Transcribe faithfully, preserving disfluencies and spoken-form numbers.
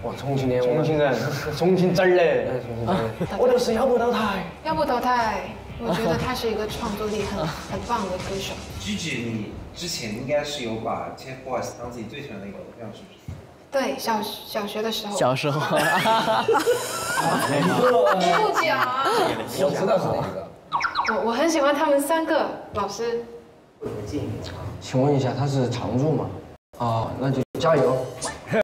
哇，重庆的， 重庆人， 重庆汁儿嘞，重庆汁儿。我就是要不到台， 要不淘汰。我觉得他是一个创作力很很棒的歌手。 Gigi，你之前应该是有把 TFBOYS 当自己最喜欢的一个偶像，是不是？ 对，小小学的时候。 小时候。 不讲。 我知道是哪个。 我我很喜欢他们三个老师。 请问一下，他是常驻吗？哦，那就加油。